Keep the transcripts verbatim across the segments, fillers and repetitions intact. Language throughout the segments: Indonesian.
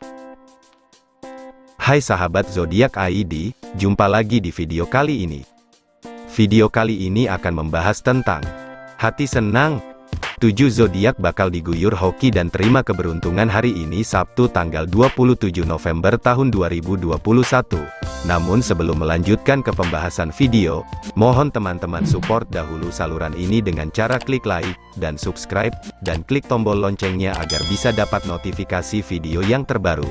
Hai sahabat zodiak I D, jumpa lagi di video kali ini. Video kali ini akan membahas tentang hati senang. tujuh zodiak bakal diguyur hoki dan terima keberuntungan hari ini Sabtu tanggal dua puluh tujuh November tahun dua ribu dua puluh satu. Namun sebelum melanjutkan ke pembahasan video, mohon teman-teman support dahulu saluran ini dengan cara klik like, dan subscribe, dan klik tombol loncengnya agar bisa dapat notifikasi video yang terbaru.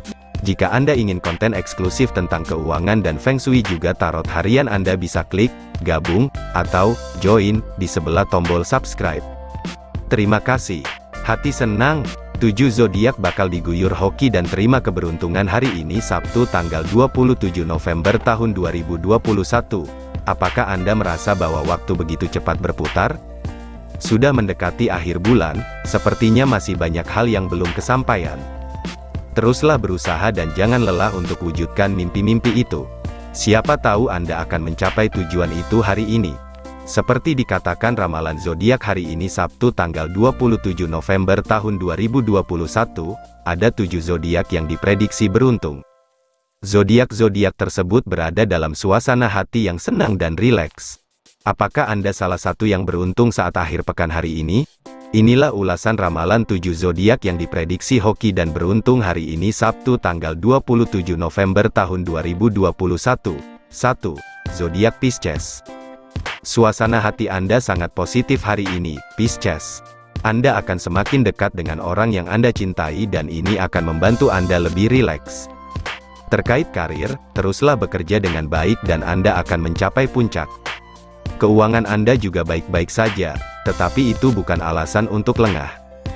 Jika Anda ingin konten eksklusif tentang keuangan dan Feng Shui juga tarot harian, Anda bisa klik, gabung, atau join, di sebelah tombol subscribe. Terima kasih. Hati senang. tujuh zodiak bakal diguyur hoki dan terima keberuntungan hari ini Sabtu tanggal dua puluh tujuh November tahun dua ribu dua puluh satu. Apakah Anda merasa bahwa waktu begitu cepat berputar? Sudah mendekati akhir bulan, sepertinya masih banyak hal yang belum kesampaian. Teruslah berusaha dan jangan lelah untuk wujudkan mimpi-mimpi itu. Siapa tahu Anda akan mencapai tujuan itu hari ini. Seperti dikatakan ramalan zodiak hari ini Sabtu tanggal dua puluh tujuh November tahun dua ribu dua puluh satu, ada tujuh zodiak yang diprediksi beruntung. Zodiak-zodiak tersebut berada dalam suasana hati yang senang dan rileks. Apakah Anda salah satu yang beruntung saat akhir pekan hari ini? Inilah ulasan ramalan tujuh zodiak yang diprediksi hoki dan beruntung hari ini Sabtu tanggal dua puluh tujuh November tahun dua ribu dua puluh satu. satu. Zodiak Pisces. Suasana hati Anda sangat positif hari ini, Pisces. Anda akan semakin dekat dengan orang yang Anda cintai dan ini akan membantu Anda lebih rileks. Terkait karir, teruslah bekerja dengan baik dan Anda akan mencapai puncak. Keuangan Anda juga baik-baik saja, tetapi itu bukan alasan untuk lengah.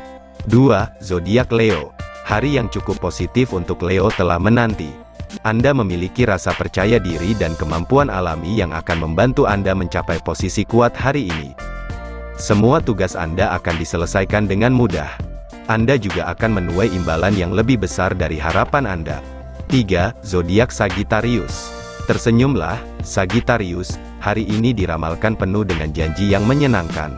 dua. Zodiak Leo. Hari yang cukup positif untuk Leo telah menanti. Anda memiliki rasa percaya diri dan kemampuan alami yang akan membantu Anda mencapai posisi kuat hari ini. Semua tugas Anda akan diselesaikan dengan mudah. Anda juga akan menuai imbalan yang lebih besar dari harapan Anda. tiga. Zodiak Sagittarius. Tersenyumlah, Sagittarius, hari ini diramalkan penuh dengan janji yang menyenangkan.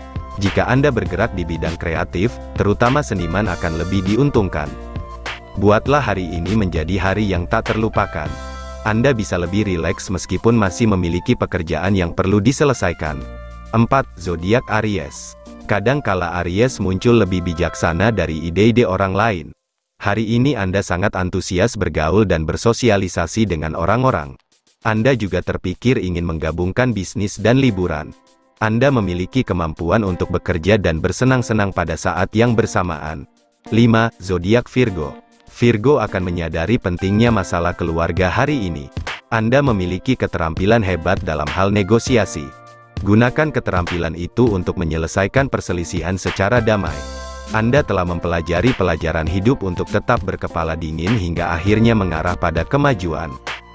Jika Anda bergerak di bidang kreatif, terutama seniman akan lebih diuntungkan. Buatlah hari ini menjadi hari yang tak terlupakan. Anda bisa lebih rileks meskipun masih memiliki pekerjaan yang perlu diselesaikan. empat. Zodiak Aries. Kadangkala Aries muncul lebih bijaksana dari ide-ide orang lain. Hari ini Anda sangat antusias bergaul dan bersosialisasi dengan orang-orang. Anda juga terpikir ingin menggabungkan bisnis dan liburan. Anda memiliki kemampuan untuk bekerja dan bersenang-senang pada saat yang bersamaan. lima. Zodiak Virgo. Virgo akan menyadari pentingnya masalah keluarga hari ini. Anda memiliki keterampilan hebat dalam hal negosiasi. Gunakan keterampilan itu untuk menyelesaikan perselisihan secara damai. Anda telah mempelajari pelajaran hidup untuk tetap berkepala dingin hingga akhirnya mengarah pada kemajuan.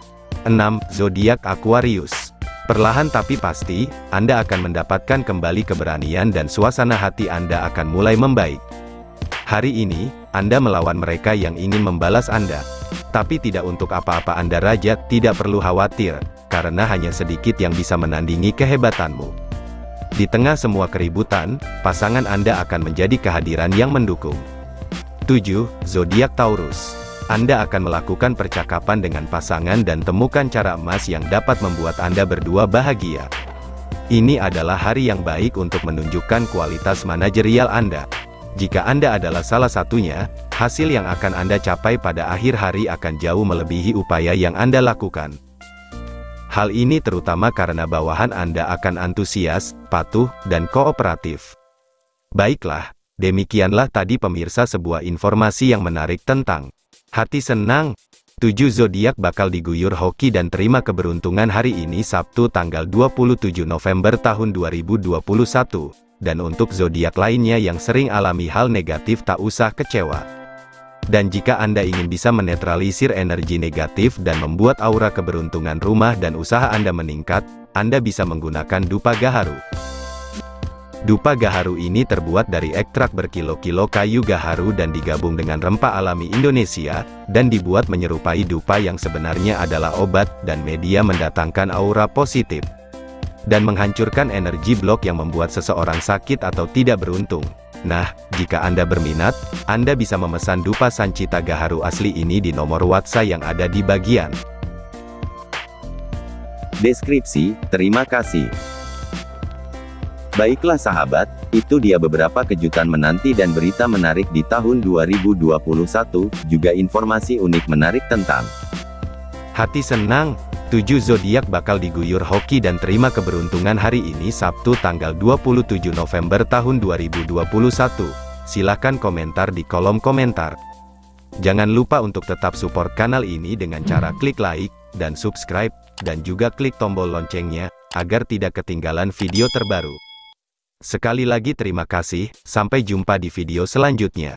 enam. Zodiak Aquarius. Perlahan tapi pasti, Anda akan mendapatkan kembali keberanian dan suasana hati Anda akan mulai membaik. Hari ini, Anda melawan mereka yang ingin membalas Anda. Tapi tidak untuk apa-apa Anda raja, tidak perlu khawatir, karena hanya sedikit yang bisa menandingi kehebatanmu. Di tengah semua keributan, pasangan Anda akan menjadi kehadiran yang mendukung. tujuh. Zodiak Taurus. Anda akan melakukan percakapan dengan pasangan dan temukan cara emas yang dapat membuat Anda berdua bahagia. Ini adalah hari yang baik untuk menunjukkan kualitas manajerial Anda. Jika Anda adalah salah satunya, hasil yang akan Anda capai pada akhir hari akan jauh melebihi upaya yang Anda lakukan. Hal ini terutama karena bawahan Anda akan antusias, patuh, dan kooperatif. Baiklah, demikianlah tadi pemirsa sebuah informasi yang menarik tentang hati senang. tujuh zodiak bakal diguyur hoki dan terima keberuntungan hari ini Sabtu tanggal dua puluh tujuh November tahun dua ribu dua puluh satu. Dan untuk zodiak lainnya yang sering alami hal negatif tak usah kecewa. Dan jika Anda ingin bisa menetralisir energi negatif dan membuat aura keberuntungan rumah dan usaha Anda meningkat, Anda bisa menggunakan dupa gaharu. Dupa gaharu ini terbuat dari ekstrak berkilo-kilo kayu gaharu dan digabung dengan rempah alami Indonesia, dan dibuat menyerupai dupa yang sebenarnya adalah obat dan media mendatangkan aura positif. Dan menghancurkan energi blok yang membuat seseorang sakit atau tidak beruntung. Nah, jika Anda berminat, Anda bisa memesan dupa Sancita Gaharu asli ini di nomor WhatsApp yang ada di bagian deskripsi. Terima kasih. Baiklah sahabat, itu dia beberapa kejutan menanti dan berita menarik di tahun dua ribu dua puluh satu, juga informasi unik menarik tentang hati senang. tujuh zodiak bakal diguyur hoki dan terima keberuntungan hari ini Sabtu tanggal dua puluh tujuh November tahun dua ribu dua puluh satu. Silahkan komentar di kolom komentar. Jangan lupa untuk tetap support kanal ini dengan cara klik like, dan subscribe, dan juga klik tombol loncengnya, agar tidak ketinggalan video terbaru. Sekali lagi terima kasih, sampai jumpa di video selanjutnya.